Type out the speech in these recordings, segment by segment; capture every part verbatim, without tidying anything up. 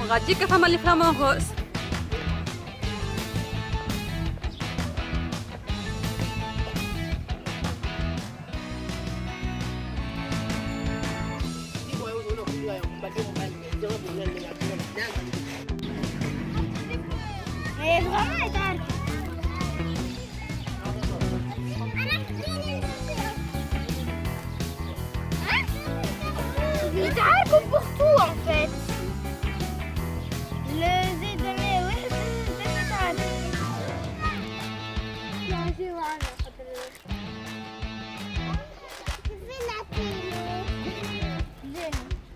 وغاديك فما اللي فلامون غوز. يتعاركوا بأختو en fait. زيد ما واحد باش يتعارك. ماشي وانا قدر. فين نعطيلو؟ زين.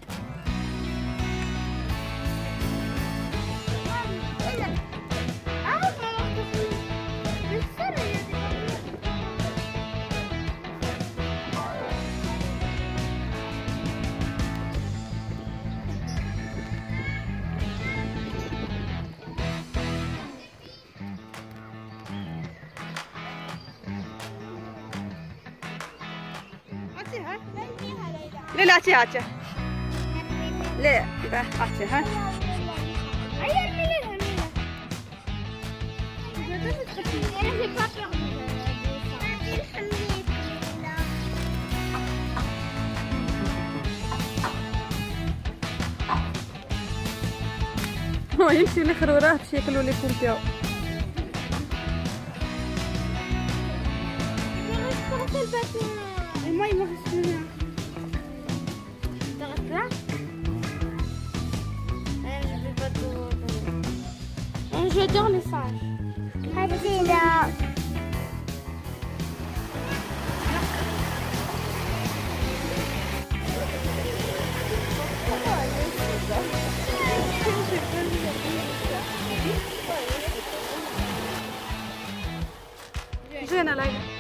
لا لا هاتي هاتي لا لا هاتي ها هو يمشي لخروراه باش ياكلوا لي كومبيو. الماء ما غسلناه. تغسله؟ J'adore les singes. Attila. جينا ليلى.